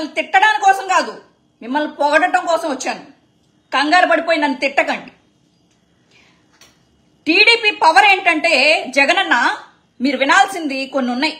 మిమ్మల్ని తిట్టడానికి కోసం కాదు, మిమ్మల్ని పొగడటం కోసం వచ్చాను. కంగారు పడిపోయి నన్ను తిట్టకండి. టీడీపీ పవర్ ఏంటంటే, జగనన్న మీరు వినాల్సింది కొన్ని ఉన్నాయి.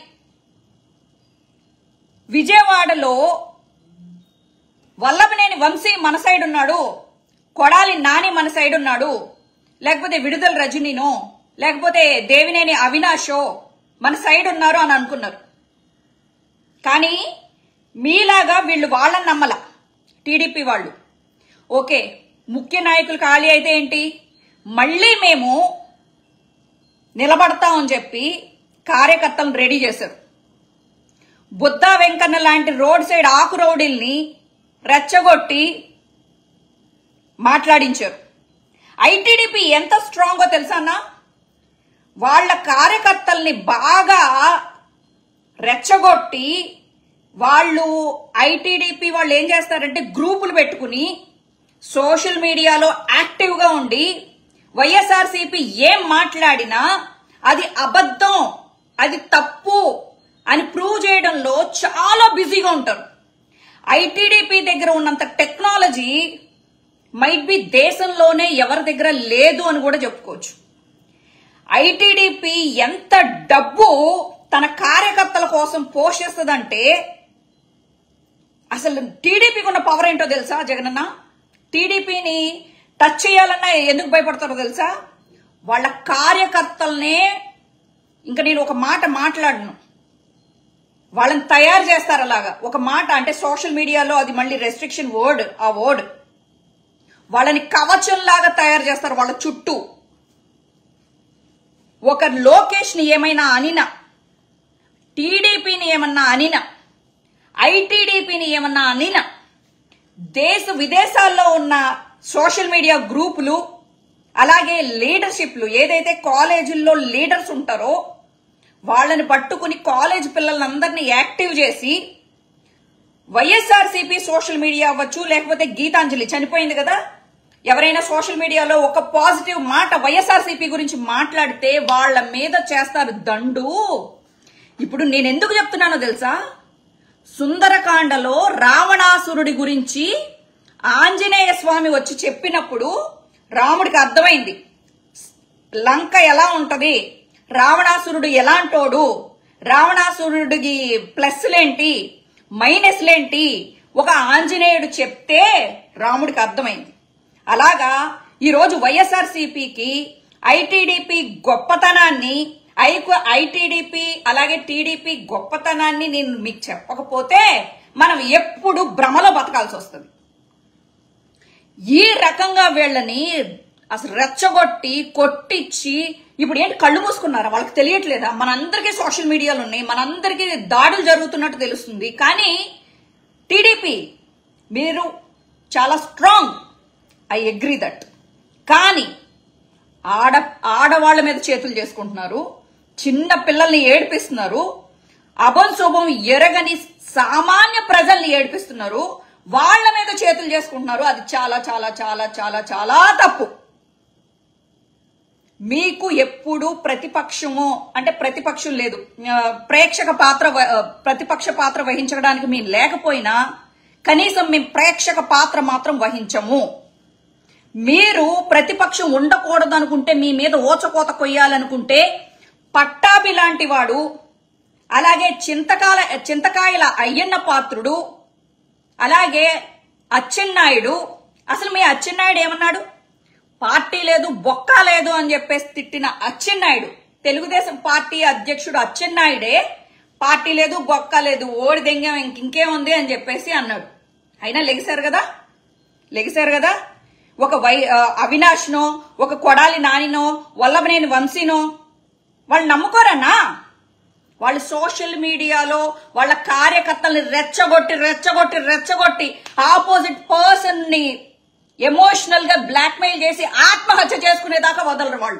విజయవాడలో వల్లభనేని వంశీ మన సైడ్ ఉన్నాడు, కొడాలి నాని మన సైడ్ ఉన్నాడు, లేకపోతే విడుదల రజనీనో లేకపోతే దేవినేని అవినాషో మన సైడ్ ఉన్నారు అని అనుకున్నారు. కానీ మీలాగా వీళ్ళు వాళ్ళని నమ్మల. టీడీపీ వాళ్ళు ఓకే ముఖ్య నాయకులు ఖాళీ అయితే ఏంటి, మళ్ళీ మేము నిలబడతామని చెప్పి కార్యకర్తలను రెడీ చేశారు. బుద్ధా వెంకన్న లాంటి రోడ్ సైడ్ ఆకు రౌడీల్ని రెచ్చగొట్టి మాట్లాడించారు. ఐటీడీపీ ఎంత స్ట్రాంగో తెలుసా అన్న, వాళ్ళ కార్యకర్తల్ని బాగా రెచ్చగొట్టి వాళ్ళు ఐటీడీపీ వాళ్ళు ఏం చేస్తారంటే గ్రూపులు పెట్టుకుని సోషల్ మీడియాలో యాక్టివ్గా ఉండి వైఎస్ఆర్సీపీ ఏం మాట్లాడినా అది అబద్ధం, అది తప్పు అని ప్రూవ్ చేయడంలో చాలా బిజీగా ఉంటారు. ఐటీడీపీ దగ్గర ఉన్నంత టెక్నాలజీ మైట్ బి దేశంలోనే ఎవరి దగ్గర లేదు అని కూడా చెప్పుకోవచ్చు. ఐటీడీపీ ఎంత డబ్బు తన కార్యకర్తల కోసం పోషిస్తుందంటే, అసలు టీడీపీకి ఉన్న పవర్ ఏంటో తెలుసా జగనన్న? టీడీపీని టచ్ చేయాలన్నా ఎందుకు భయపడతారో తెలుసా? వాళ్ళ కార్యకర్తలనే, ఇంకా నేను ఒక మాట మాట్లాడను, వాళ్ళని తయారు చేస్తారు అలాగా. ఒక మాట అంటే సోషల్ మీడియాలో అది మళ్ళీ రెస్ట్రిక్షన్ వర్డ్, ఆ వర్డ్ వాళ్ళని కవచంలాగా తయారు చేస్తారు. వాళ్ళ చుట్టూ ఒక లోకేష్ ని ఏమైనా అనినా, టీడీపీని ఏమన్నా అనినా, ఐటీడీపీని ఏమన్నా అనినా, దేశ విదేశాల్లో ఉన్న సోషల్ మీడియా గ్రూపులు అలాగే లీడర్షిప్లు ఏదైతే కాలేజీల్లో లీడర్స్ ఉంటారో వాళ్ళని పట్టుకుని కాలేజ్ పిల్లలందరినీ యాక్టివ్ చేసి వైఎస్ఆర్సీపీ సోషల్ మీడియా అవ్వచ్చు, లేకపోతే గీతాంజలి చనిపోయింది కదా, ఎవరైనా సోషల్ మీడియాలో ఒక పాజిటివ్ మాట వైఎస్ఆర్సీపీ గురించి మాట్లాడితే వాళ్ళ మీద చేస్తారు దండు. ఇప్పుడు నేను ఎందుకు చెప్తున్నానో తెలుసా? సుందరకాండలో రావణాసురుడి గురించి ఆంజనేయ స్వామి వచ్చి చెప్పినప్పుడు రాముడికి అర్థమైంది లంక ఎలా ఉంటది, రావణాసురుడు ఎలాంటోడు, రావణాసురుడికి ప్లస్లేంటి మైనస్లేంటి ఒక ఆంజనేయుడు చెప్తే రాముడికి అర్థమైంది. అలాగా ఈరోజు వైఎస్ఆర్సీపీకి ఐటీడీపీ గొప్పతనాన్ని, ఐటీడీపీ అలాగే టీడీపీ గొప్పతనాన్ని నేను మీకు చెప్పకపోతే మనం ఎప్పుడు భ్రమలో బతకాల్సి వస్తుంది. ఈ రకంగా వీళ్ళని అసలు రెచ్చగొట్టి కొట్టించి ఇప్పుడు ఏంటి కళ్ళు మూసుకున్నారా? వాళ్ళకి తెలియట్లేదా? మనందరికీ సోషల్ మీడియాలు ఉన్నాయి, మనందరికీ దాడులు జరుగుతున్నట్టు తెలుస్తుంది. కానీ టీడీపీ మీరు చాలా స్ట్రాంగ్, ఐ అగ్రీ దట్. కానీ ఆడవాళ్ల మీద చేతులు చేసుకుంటున్నారు, చిన్న పిల్లల్ని ఏడిపిస్తున్నారు, అభం శుభం ఎరగని సామాన్య ప్రజల్ని ఏడిపిస్తున్నారు, వాళ్ల మీద చేతులు చేసుకుంటున్నారు. అది చాలా చాలా చాలా చాలా చాలా తప్పు. మీకు ఎప్పుడు ప్రతిపక్షము అంటే ప్రతిపక్షం లేదు, ప్రతిపక్ష పాత్ర వహించడానికి మేము లేకపోయినా కనీసం మేము ప్రేక్షక పాత్ర మాత్రం వహించము. మీరు ప్రతిపక్షం ఉండకూడదు అనుకుంటే, మీ మీద ఓచకోత కొయ్యాలనుకుంటే పట్టాభి లాంటి వాడు, అలాగే చింతకాయల అయ్యన్న పాత్రుడు, అలాగే అచ్చెన్నాయుడు. అసలు మీ అచ్చెన్నాయుడు ఏమన్నాడు? పార్టీ లేదు బొక్క లేదు అని చెప్పేసి తిట్టిన అచ్చెన్నాయుడు, తెలుగుదేశం పార్టీ అధ్యక్షుడు అచ్చెన్నాయుడే పార్టీ లేదు బొక్క లేదు ఓడి దెంగం ఇంకేముంది అని చెప్పేసి అన్నాడు. అయినా లెగిశారు కదా. ఒక అవినాష్నో, ఒక కొడాలి నానినో, వల్లభనేని వంశీనో వాళ్ళు నమ్ముకోరన్నా? వాళ్ళు సోషల్ మీడియాలో వాళ్ళ కార్యకర్తల్ని రెచ్చగొట్టి ఆపోజిట్ పర్సన్ ని ఎమోషనల్ గా బ్లాక్ మెయిల్ చేసి ఆత్మహత్య చేసుకునేదాకా వదలరు వాళ్ళు.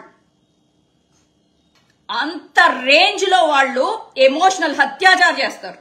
అంత రేంజ్ లో వాళ్ళు ఎమోషనల్ అత్యాచారం చేస్తారు.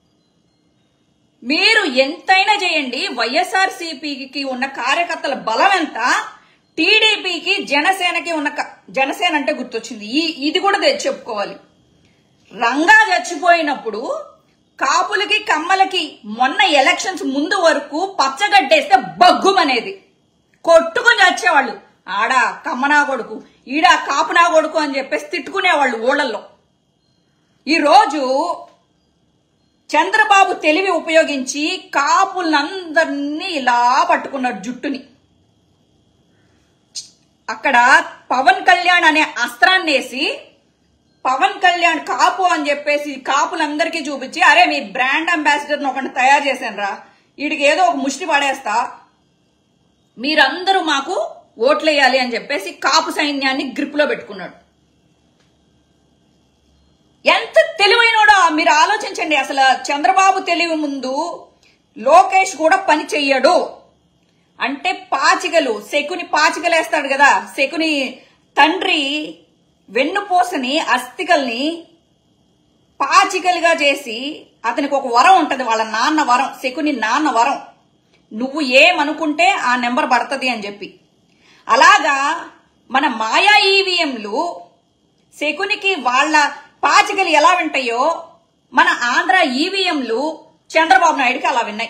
మీరు ఎంతైనా చేయండి, వైఎస్ఆర్సీపీకి ఉన్న కార్యకర్తల బలం ఎంత, టీడీపీకి జనసేనకి ఉన్న జనసేన అంటే గుర్తొచ్చింది, ఇది కూడా చెప్పుకోవాలి. రంగా చచ్చిపోయినప్పుడు కాపులకి కమ్మలకి మొన్న ఎలక్షన్స్ ముందు వరకు పచ్చగడ్డేస్తే బగ్గుమనేది, కొట్టుకుని వచ్చేవాళ్ళు. ఆడా కమ్మనా కొడుకు, ఈడా కాపునా కొడుకు అని చెప్పేసి తిట్టుకునేవాళ్ళు ఊళ్ళల్లో. ఈరోజు చంద్రబాబు తెలివి ఉపయోగించి కాపులందరినీ ఇలా పట్టుకున్నాడు జుట్టుని. అక్కడ పవన్ కళ్యాణ్ అనే అస్త్రాన్ని వేసి, పవన్ కళ్యాణ్ కాపు అని చెప్పేసి కాపులందరికీ చూపించి, అరే మీ బ్రాండ్ అంబాసిడర్ని ఒకటి తయారు చేశాను రా, వీడికి ఏదో ఒక ముష్టి పడేస్తా, మీరందరూ మాకు ఓట్లేయాలి అని చెప్పేసి కాపు సైన్యాన్ని గ్రిప్ లో పెట్టుకున్నాడు. ఎంత తెలివైనోడో మీరు ఆలోచించండి. అసలు చంద్రబాబు తెలివి ముందు లోకేష్ కూడా పని చెయ్యడు. అంటే పాచికలు, శకుని పాచికలేస్తాడు కదా, శకుని తండ్రి వెన్నుపోసని అస్థికల్ని పాచికలుగా చేసి, అతనికి ఒక వరం ఉంటది, వాళ్ళ నాన్న వరం, శకుని నాన్న వరం, నువ్వు ఏమనుకుంటే ఆ నెంబర్ పడుతుంది అని చెప్పి. అలాగా మన మాయా ఈవీఎంలు శకునికి వాళ్ళ పాచికలు ఎలా వింటాయో మన ఆంధ్ర ఈవీఎంలు చంద్రబాబు నాయుడుకి అలా విన్నాయి.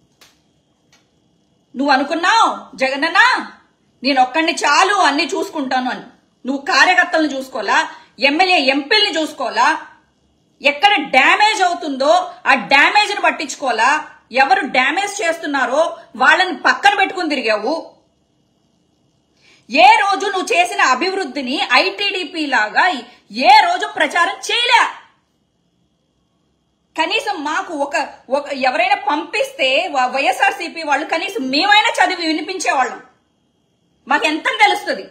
నువ్వు అనుకున్నావు జగనన్న నేను ఒక్కడిని చాలు అన్ని చూసుకుంటాను అని. నువ్వు కార్యకర్తలను చూసుకోవాలా, ఎమ్మెల్యే ఎంపీల్ని చూసుకోవాలా, ఎక్కడ డ్యామేజ్ అవుతుందో ఆ డ్యామేజ్ ని పట్టించుకోవాలా, ఎవరు డ్యామేజ్ చేస్తున్నారో వాళ్ళని పక్కన పెట్టుకుని తిరిగావు. ఏ రోజు నువ్వు చేసిన అభివృద్ధిని ఐటీడీపీ లాగా ఏ రోజు ప్రచారం చేయలే. కనీసం మాకు ఒక ఎవరైనా పంపిస్తే వైఎస్ఆర్సీపీ వాళ్ళు కనీసం మేమైనా చదివి వినిపించేవాళ్ళం, మాకెంత తెలుస్తుంది.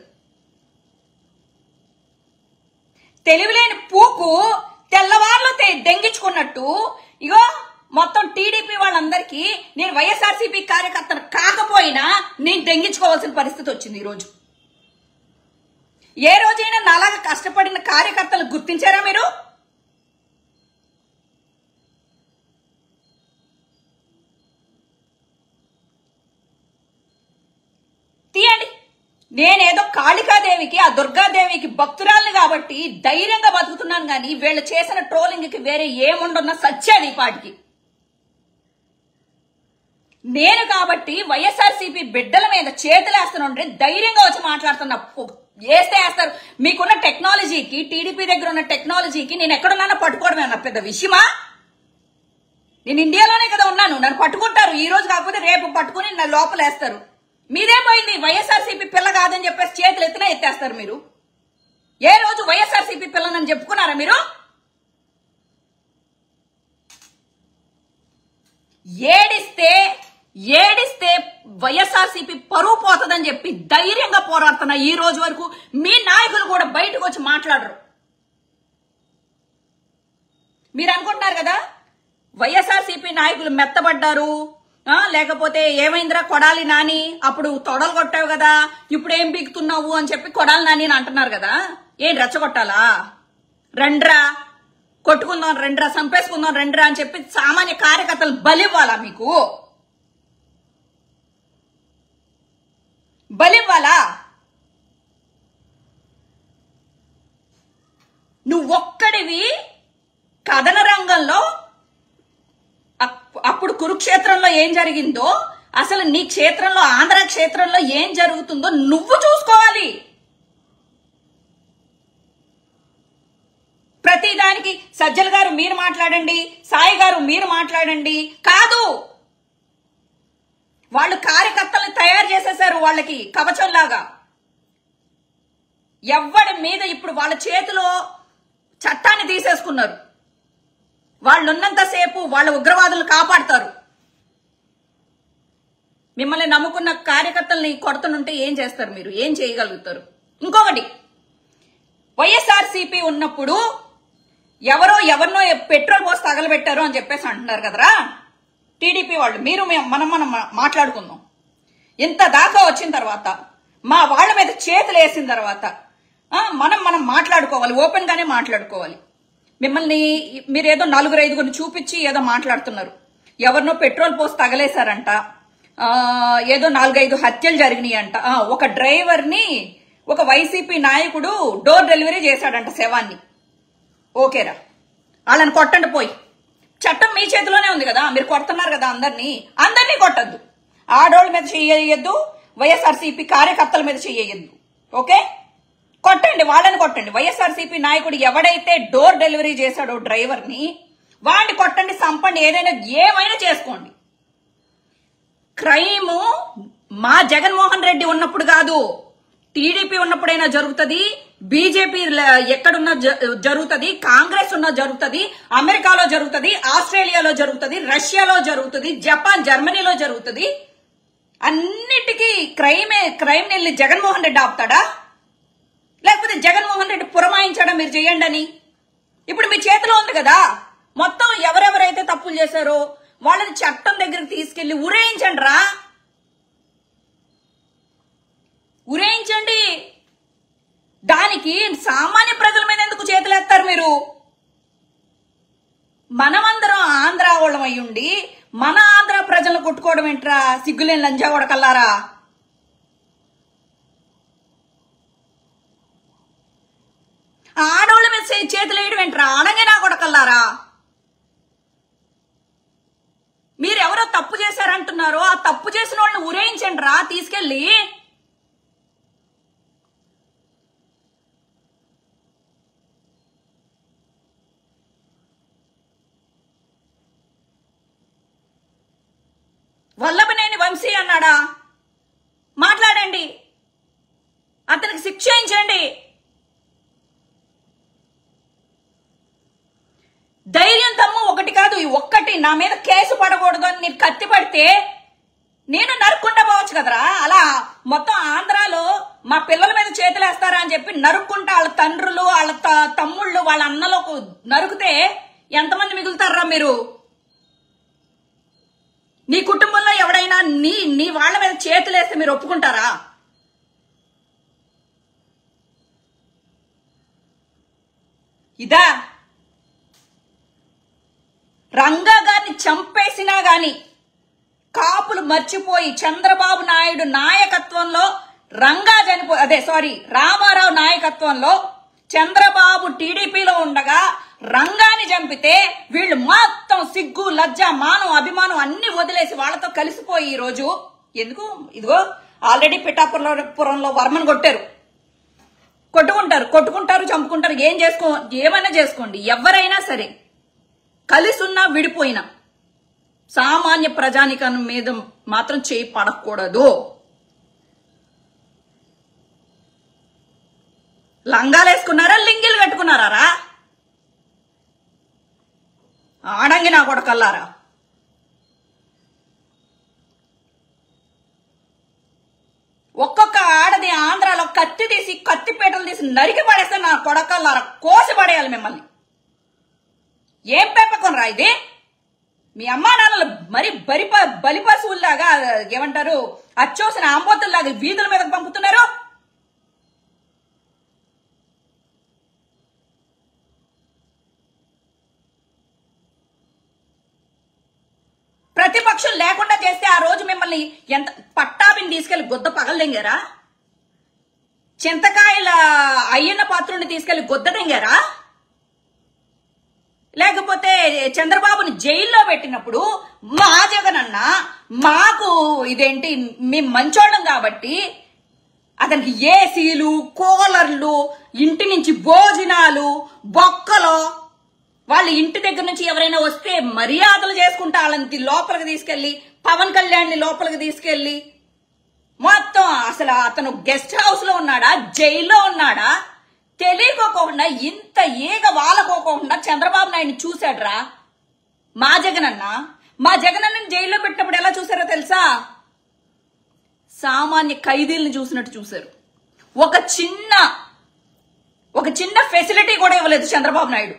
తెలివిలేని పూకు తెల్లవార్లు దెంగించుకున్నట్టు ఇగో మొత్తం టీడీపీ వాళ్ళందరికీ నేను వైఎస్ఆర్సీపీ కార్యకర్తను కాకపోయినా నేను దెంగించుకోవాల్సిన పరిస్థితి వచ్చింది. ఈరోజు ఏ రోజైనా నాలాగా కష్టపడిన కార్యకర్తలు గుర్తించారా మీరు? తీయండి. నేనేదో కాళికాదేవికి ఆ దుర్గాదేవికి భక్తురాల్ని కాబట్టి ధైర్యంగా బతుకుతున్నాను గాని వీళ్ళు చేసిన ట్రోలింగ్ కి వేరే ఏముండన్న సచ్చేది ఈ పాటికి. నేను కాబట్టి వైఎస్ఆర్సీపీ బిడ్డల మీద చేతులేస్తానంటే ధైర్యంగా వచ్చి మాట్లాడుతున్నా. వేస్తే వేస్తారు. మీకున్న టెక్నాలజీకి, టీడీపీ దగ్గర ఉన్న టెక్నాలజీకి నేను ఎక్కడున్నానో పట్టుకోవడమే నా పెద్ద విషయమా? నేను ఇండియాలోనే కదా ఉన్నాను, నన్ను పట్టుకుంటారు. ఈ రోజు కాకపోతే రేపు పట్టుకుని నా లోపలేస్తారు. మీదేం పోయింది? వైఎస్ఆర్సీపీ పిల్ల కాదని చెప్పేసి చేతులు ఎత్తినా ఎత్తేస్తారు మీరు. ఏ రోజు వైఎస్ఆర్సీపీ పిల్లనని చెప్పుకున్నారా మీరు? ఏడిస్తే వైఎస్ఆర్సీపీ పరువు పోతుందని చెప్పి ధైర్యంగా పోరాడుతున్నా. ఈ రోజు వరకు మీ నాయకులు కూడా బయటకు వచ్చి మాట్లాడరు. మీరు అనుకుంటున్నారు కదా వైఎస్ఆర్సీపీ నాయకులు మెత్తబడ్డారు, లేకపోతే ఏమైందిరా కొడాలి నాని, అప్పుడు తొడలు కొట్టావు కదా, ఇప్పుడు ఏం పీకుతున్నావు అని చెప్పి కొడాలి నాని అని అంటున్నారు కదా. ఏం రెచ్చగొట్టాలా? రండ్రా కొట్టుకుందాం, రండ్రా చంపేసుకుందాం, రండ్రా అని చెప్పి సామాన్య కార్యకర్తలు బలివ్వాలా? మీకు బలివ్వాలా? నువ్వొక్కడివి కథన రంగంలో అప్పుడు కురుక్షేత్రంలో ఏం జరిగిందో, అసలు నీ క్షేత్రంలో ఆంధ్ర క్షేత్రంలో ఏం జరుగుతుందో నువ్వు చూసుకోవాలి. ప్రతిదానికి సజ్జల్ గారు మీరు మాట్లాడండి, సాయి గారు మీరు మాట్లాడండి కాదు. వాళ్ళు కార్యకర్తలను తయారు చేసేశారు, వాళ్ళకి కవచంలాగా. ఎవ్వడి మీద ఇప్పుడు వాళ్ళ చేతిలో చట్టాన్ని తీసేసుకున్నారు. వాళ్ళున్నంతసేపు వాళ్ళ ఉగ్రవాదులు కాపాడతారు. మిమ్మల్ని నమ్ముకున్న కార్యకర్తల్ని కొడుతుంటే ఏం చేస్తారు మీరు? ఏం చేయగలుగుతారు? ఇంకొకటి, వైఎస్ఆర్సీపీ ఉన్నప్పుడు ఎవరినో పెట్రోల్ పోసి తగలబెట్టారు అని చెప్పేసి అంటున్నారు కదరా టీడీపీ వాళ్ళు. మీరు మనం మాట్లాడుకుందాం. ఇంత దాకా వచ్చిన తర్వాత, మా వాళ్ళ మీద చేతులు వేసిన తర్వాత మనం మాట్లాడుకోవాలి, ఓపెన్ గానే మాట్లాడుకోవాలి. మిమ్మల్ని మీరేదో 4-5 చూపించి ఏదో మాట్లాడుతున్నారు. ఎవరినో పెట్రోల్ పోసి తగలేశారంట, ఏదో 4-5 హత్యలు జరిగినాయి అంట. ఒక డ్రైవర్ని ఒక వైసీపీ నాయకుడు డోర్ డెలివరీ చేశాడంట శవాన్ని. ఓకేరా, వాళ్ళని కొట్టండి పోయి. చట్టం మీ చేతిలోనే ఉంది కదా, మీరు కొడుతున్నారు కదా అందరినీ కొట్టద్దు. ఆడోళ్ళ మీద చెయ్యొద్దు, వైఎస్ఆర్సీపీ కార్యకర్తల మీద చెయ్యొద్దు. ఓకే, కొట్టండి, వాళ్ళని కొట్టండి. వైఎస్ఆర్సీపీ నాయకుడు ఎవడైతే డోర్ డెలివరీ చేశాడో డ్రైవర్ని, వాడిని కొట్టండి, సంపండి, ఏమైనా చేసుకోండి. క్రైమ్ మా జగన్మోహన్ రెడ్డి ఉన్నప్పుడు కాదు, టీడీపీ ఉన్నప్పుడైనా జరుగుతుంది, బీజేపీ ఎక్కడున్నా జరుగుతుంది, కాంగ్రెస్ ఉన్నా జరుగుతుంది, అమెరికాలో జరుగుతుంది, ఆస్ట్రేలియాలో జరుగుతుంది, రష్యాలో జరుగుతుంది, జపాన్ జర్మనీలో జరుగుతుంది. అన్నిటికీ క్రైమ్ వెళ్ళి జగన్మోహన్ రెడ్డి ఆపుతాడా? లేకపోతే జగన్మోహన్ రెడ్డి పురమాయించాడా మీరు చేయండి అని? ఇప్పుడు మీ చేతిలో ఉంది కదా, మొత్తం ఎవరెవరైతే తప్పులు చేశారో వాళ్ళని చట్టం దగ్గరికి తీసుకెళ్లి ఉరేయించండి రా, ఉరేయించండి. దానికి సామాన్య ప్రజల మీద ఎందుకు చేతులేస్తారు మీరు? మనమందరం ఆంధ్ర వాళ్ళం అయ్యుండి మన ఆంధ్ర ప్రజలను కొట్టుకోవడం ఏంట్రా, సిగ్గులేని లంజా కొడకల్లారా? ఆడోళ్ళ మీద చేతులు వేయడం ఏంట్రా, అడగనా కొడకల్లారా? మీరెవరో తప్పు చేశారంటున్నారో ఆ తప్పు చేసిన వాళ్ళని ఉరేయించండి రా తీసుకెళ్ళి. వల్లభనేని వంశీ అన్నాడా? మాట్లాడండి, అతనికి శిక్ష చేయించండి. ధైర్యం తమ్ము ఒకటి కాదు, ఒక్కటి నా మీద కేసు పడకూడదు అని నేను కత్తి పడితే నేను నరుక్కుంటా పోవచ్చు కదరా. అలా మొత్తం ఆంధ్రాలో మా పిల్లల మీద చేతులేస్తారా అని చెప్పి నరుక్కుంటా వాళ్ళ తండ్రులు, వాళ్ళ తమ్ముళ్ళు, వాళ్ళ అన్నలకు నరుకుతే ఎంతమంది మిగులుతారా మీరు? నీ కుటుంబంలో ఎవడైనా నీ వాళ్ళ మీద చేతులేస్తే మీరు ఒప్పుకుంటారా? ఇదా రంగా గారిని చంపేసినా గాని కాపులు మర్చిపోయి చంద్రబాబు నాయుడు నాయకత్వంలో రామారావు నాయకత్వంలో చంద్రబాబు టీడీపీలో ఉండగా రంగాన్ని చంపితే వీళ్ళు మొత్తం సిగ్గు, లజ్జ, మానం, అభిమానం అన్ని వదిలేసి వాళ్ళతో కలిసిపోయి ఈ రోజు ఎందుకు ఇదిగో ఆల్రెడీ పిఠాపురంలో వర్మను కొట్టారు. కొట్టుకుంటారు, చంపుకుంటారు, ఏమైనా చేసుకోండి. ఎవరైనా సరే కలిసి ఉన్నా విడిపోయినా సామాన్య ప్రజానికం మీద మాత్రం చేయి పడకూడదు. లంగాలేసుకున్నారా, లింగిలు కట్టుకున్నారా? ఆడంగి నా కొడకల్లారా. ఒక్కొక్క ఆడది ఆంధ్రాలో కత్తిపీటలు తీసి నరికి పడేస్తే నా కొడకల్లారా, కోసి పడేయాలి మిమ్మల్ని. ఏం పెంపకం ఇది? మీ అమ్మా నాన్నలు మరి బలిపశువుల్లాగా ఏమంటారు, అచ్చోసిన ఆంబోతుల్లాగా వీధుల మీదకి పంపుతున్నారు. ప్రతిపక్షం లేకుండా చేస్తే ఆ రోజు మిమ్మల్ని ఎంత పట్టాభిని తీసుకెళ్లి గొద్ద పగలదెంగారా? చింతకాయల అయ్యన్న పాత్రుని తీసుకెళ్లి గొద్ద దెంగారా? లేకపోతే చంద్రబాబుని జైల్లో పెట్టినప్పుడు మా జగనన్న మాకు ఇదేంటి మేము మంచోళ్ళం కాబట్టి అతనికి ఏసీలు, కూలర్లు, ఇంటి నుంచి భోజనాలు, బొక్కలు, వాళ్ళ ఇంటి దగ్గర నుంచి ఎవరైనా వస్తే మర్యాదలు చేసుకుంటా వాళ్ళని లోపలికి తీసుకెళ్లి, పవన్ కళ్యాణ్ ని లోపలికి తీసుకెళ్లి మొత్తం అసలు అతను గెస్ట్ హౌస్ లో ఉన్నాడా, జైల్లో ఉన్నాడా తెలియకోకుండా, ఇంత ఈగ వాలకోకుండా చంద్రబాబు నాయుడిని చూశాడ్రా మా జగనన్నని జైల్లో పెట్టినప్పుడు ఎలా చూసారో తెలుసా? సామాన్య ఖైదీలను చూసినట్టు చూశారు. ఒక చిన్న ఫెసిలిటీ కూడా ఇవ్వలేదు చంద్రబాబు నాయుడు.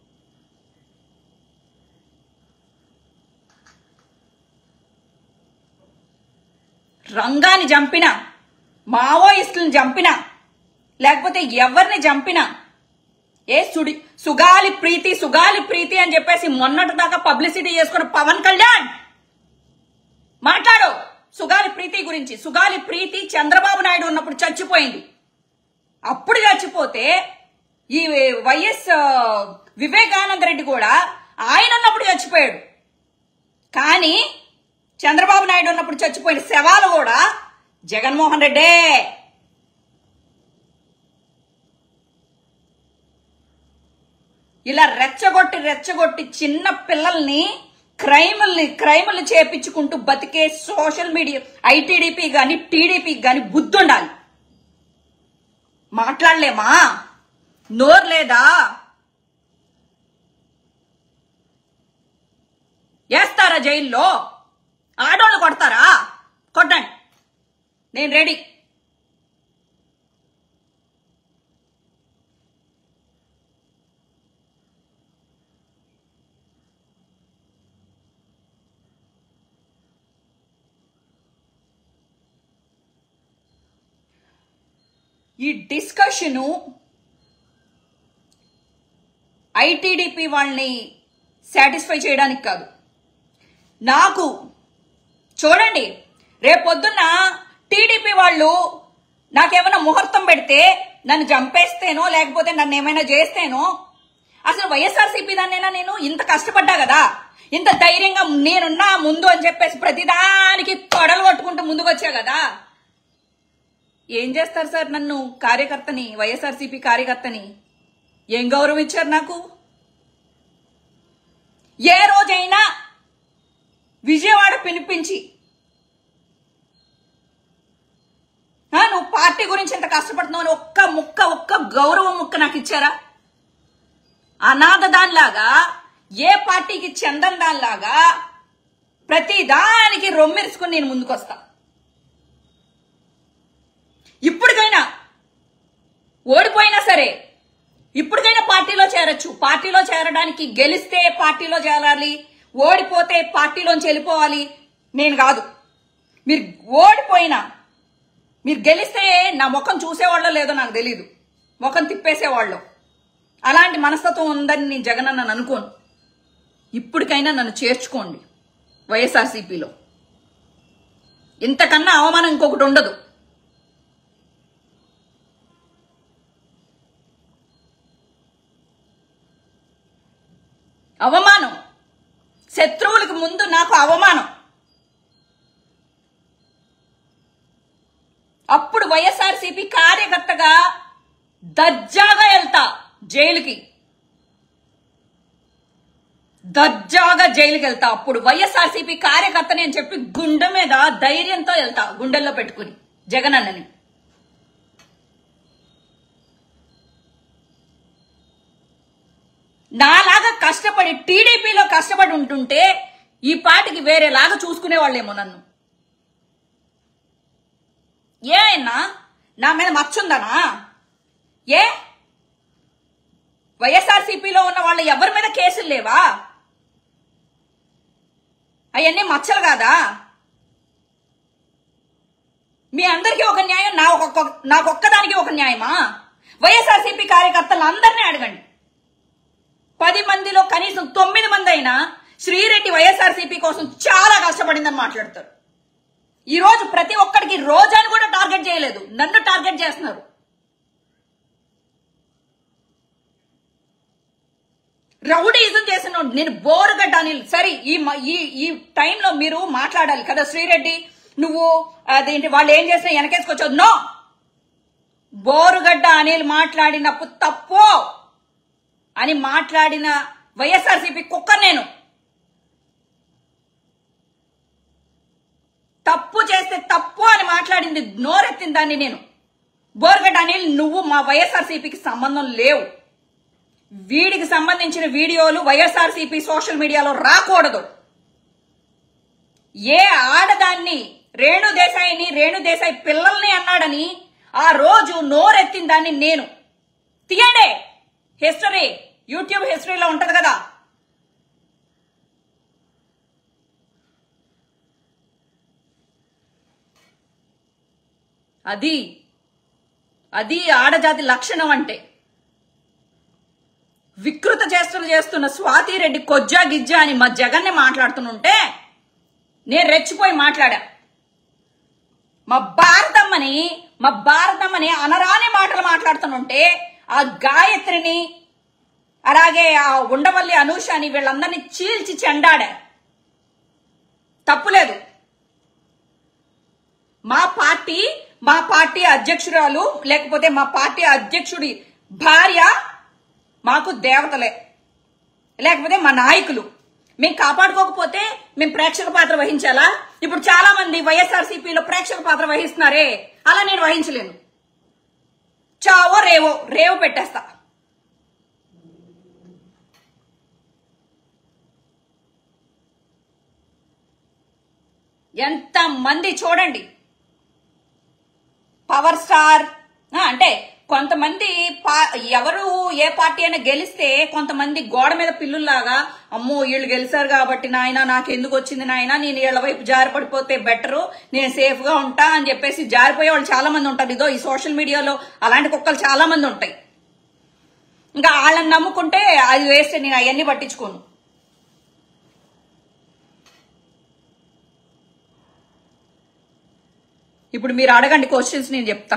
రంగాన్ని చంపినా, మావోయిస్టులను చంపినా, లేకపోతే ఎవరిని చంపినా సుగాలి ప్రీతి అని చెప్పేసి మొన్నటి దాకా పబ్లిసిటీ చేసుకున్న పవన్ కళ్యాణ్ మాట్లాడు సుగాలి ప్రీతి గురించి. సుగాలి ప్రీతి చంద్రబాబు నాయుడు ఉన్నప్పుడు చచ్చిపోయింది. అప్పుడు చచ్చిపోతే ఈ వైఎస్ వివేకానంద రెడ్డి కూడా ఆయన ఉన్నప్పుడు చచ్చిపోయాడు. కానీ చంద్రబాబు నాయుడు ఉన్నప్పుడు చచ్చిపోయిన శవాలు కూడా జగన్మోహన్ రెడ్డే. ఇలా రెచ్చగొట్టి చిన్న పిల్లల్ని క్రైముల్ని చేపించుకుంటూ బతికే సోషల్ మీడియా ఐటీడీపీ గాని టీడీపీ గాని బుద్ధి ఉండాలి. మాట్లాడలేమా? నోరు లేదా? వేస్తారా జైల్లో? ఆడోళ్ళు కొడతారా? కొట్టండి, నేను రెడీ. ఈ డిస్కషను ఐటీడీపీ వాళ్ళని సాటిస్ఫై చేయడానికి కాదు. నాకు చూడండి, రేపొద్దున్న టీడీపీ వాళ్ళు నాకేమైనా ముహూర్తం పెడితే, నన్ను చంపేస్తేనో లేకపోతే నన్ను ఏమైనా చేస్తేనో, అసలు వైఎస్ఆర్సీపీ దాన్నైనా నేను ఇంత కష్టపడ్డా కదా, ఇంత ధైర్యంగా నేనున్నా ముందు అని చెప్పేసి ప్రతిదానికి తొడలు కొట్టుకుంటూ ముందుకు వచ్చా కదా, ఏం చేస్తారు సార్? నన్ను కార్యకర్తని, వైఎస్ఆర్సీపీ కార్యకర్తని ఏం గౌరవం ఇచ్చారు నాకు? ఏ రోజైనా విజయవాడ పిలిపించి నువ్వు పార్టీ గురించి ఎంత కష్టపడుతున్నావు అని ఒక్క గౌరవం ముక్క నాకు ఇచ్చారా? అనాథ దానిలాగా, ఏ పార్టీకి చెందని దానిలాగా ప్రతి దానికి రొమ్మెరుచుకుని నేను ముందుకొస్తా. ఇప్పటికైనా ఓడిపోయినా సరే ఇప్పటికైనా పార్టీలో చేరొచ్చు. పార్టీలో చేరడానికి గెలిస్తే పార్టీలో చేరాలి, ఓడిపోతే పార్టీలోంచి వెళ్ళిపోవాలి నేను కాదు. మీరు ఓడిపోయినా మీరు గెలిస్తే నా ముఖం చూసేవాళ్ళో లేదో నాకు తెలీదు, ముఖం తిప్పేసేవాళ్ళు. అలాంటి మనస్తత్వం ఉందని నేను జగన్ అన్న అనుకోను. ఇప్పటికైనా నన్ను చేర్చుకోండి వైఎస్ఆర్సీపీలో. ఇంతకన్నా అవమానం ఇంకొకటి ఉండదు. అవమానం, శత్రువులకు ముందు నాకు అవమానం. అప్పుడు వైఎస్ఆర్సీపీ కార్యకర్తగా దర్జాగా వెళ్తా జైలుకి, దర్జాగా జైలుకి వెళ్తా. అప్పుడు వైఎస్ఆర్సీపీ కార్యకర్తని అని చెప్పి గుండె మీద ధైర్యంతో వెళ్తా, గుండెల్లో పెట్టుకుని జగన్ అన్నని. నాలాగా కష్టపడి టీడీపీలో కష్టపడి ఉంటుంటే ఈ పార్టీకి వేరేలాగా చూసుకునేవాళ్ళేమో నన్ను. ఏనా నా మీద మచ్చుందనా? ఏ వైఎస్ఆర్సీపీలో ఉన్న వాళ్ళు ఎవరి మీద కేసులు లేవా? అవన్నీ మచ్చలు కాదా? మీ అందరికీ ఒక న్యాయం, నాకొక్కదానికి ఒక న్యాయమా? వైఎస్ఆర్సీపీ కార్యకర్తలు అందరినీ అడగండి. 10 మందిలో కనీసం 9 మంది అయినా శ్రీరెడ్డి వైఎస్ఆర్సీపీ కోసం చాలా కష్టపడిందని మాట్లాడతారు. ఈ రోజు ప్రతి ఒక్కడికి రోజాని కూడా టార్గెట్ చేయలేదు, నన్ను టార్గెట్ చేస్తున్నారు. రౌడీజం చేసిన నేను బోరుగడ్డ అనిల్. సరే, ఈ టైంలో మీరు మాట్లాడాలి కదా, శ్రీరెడ్డి నువ్వు అదేంటి వాళ్ళు ఏం చేసినా వెనకేసుకొచ్చావు. నో, బోరుగడ్డ అనిల్ మాట్లాడినప్పుడు తప్పు అని మాట్లాడిన వైఎస్ఆర్సీపీ కుక్క నేను. తప్పు చేస్తే తప్పు అని మాట్లాడింది, నోరెత్తిన దాన్ని నేను. బోరుగడ్డ అనిల్, నువ్వు మా వైఎస్ఆర్సీపీకి సంబంధం లేవు. వీడికి సంబంధించిన వీడియోలు వైఎస్ఆర్సీపీ సోషల్ మీడియాలో రాకూడదు. ఏ ఆడదాన్ని రేణుదేశాయి పిల్లల్ని అన్నాడని ఆ రోజు నోరెత్తిన దాన్ని నేను. తీయండి, హిస్టరీ యూట్యూబ్ హిస్టరీలో ఉంటది కదా. అది ఆడజాతి లక్షణం అంటే. వికృత చేష్టలు చేస్తున్న స్వాతిరెడ్డి కొజ్జా గిజ్జా అని మా జగన్ని మాట్లాడుతుంటే నేను రెచ్చిపోయి మాట్లాడా. మా భారతమ్మని అనరాని మాటలు మాట్లాడుతుంటే ఆ గాయత్రిని అలాగే ఆ ఉండవల్లి అనూషని వీళ్ళందరినీ చీల్చి చెండాడా. తప్పులేదు. మా పార్టీ అధ్యక్షురాలు లేకపోతే మా పార్టీ అధ్యక్షుడి భార్య మాకు దేవతలే, లేకపోతే మా నాయకులు. మేము కాపాడుకోకపోతే మేము ప్రేక్షక పాత్ర వహించాలా? ఇప్పుడు చాలా మంది వైఎస్ఆర్సీపీలో ప్రేక్షక పాత్ర వహిస్తున్నారే, అలా నేను వహించలేను. చావో రేవో పెట్టేస్తా. ఎంత మంది చూడండి పవర్ స్టార్ అంటే కొంతమంది ఎవరు ఏ పార్టీ అయినా గెలిస్తే కొంతమంది గోడ మీద పిల్లుల్లాగా అమ్మో వీళ్ళు గెలిచారు కాబట్టి నాయన నాకెందుకు వచ్చింది నాయన, నేను వీళ్ళ వైపు జారిపడిపోతే బెటరు, నేను సేఫ్ గా ఉంటా అని చెప్పేసి జారిపోయే వాళ్ళు చాలా మంది ఉంటారు. ఇదో ఈ సోషల్ మీడియాలో అలాంటి కుక్కలు చాలా మంది ఉంటాయి. ఇంకా వాళ్ళని నమ్ముకుంటే అది వేస్తే నేను అవన్నీ పట్టించుకోను. ఇప్పుడు మీరు అడగండి క్వశ్చన్స్, నేను చెప్తా.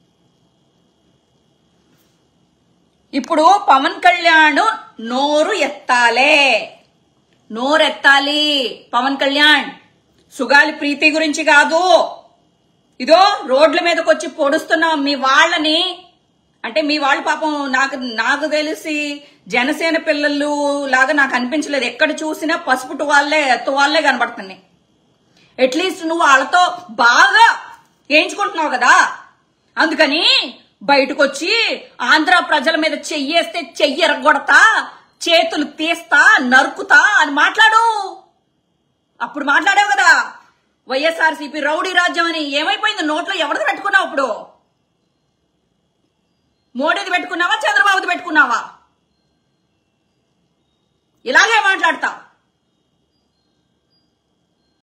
ఇప్పుడు పవన్ కళ్యాణ్ నోరు ఎత్తాలి. పవన్ కళ్యాణ్ సుగాలి ప్రీతి గురించి కాదు, ఇదో రోడ్ల మీదకి వచ్చి పొడుస్తున్న మీ వాళ్ళని, అంటే మీ వాళ్ళు పాపం నాకు తెలిసి జనసేన పిల్లలు లాగా నాకు అనిపించలేదు. ఎక్కడ చూసినా పసుపు తువాళ్లే కనబడుతున్నాయి. అట్లీస్ట్ నువ్వు వాళ్ళతో బాగా వేయించుకుంటున్నావు కదా, అందుకని బయటకు వచ్చి ఆంధ్ర ప్రజల మీద చెయ్యేస్తే చెయ్యి ఎరగొడతా, చేతులు తీస్తా, నరుకుతా అని మాట్లాడు. అప్పుడు మాట్లాడావు కదా వైఎస్ఆర్సీపీ రౌడీ రాజ్యం అని. ఏమైపోయింది? నోట్లో ఎవరిది పెట్టుకున్నావు? ఇప్పుడు మోడీది పెట్టుకున్నావా, చంద్రబాబుది పెట్టుకున్నావా? ఇలాగే మాట్లాడతా.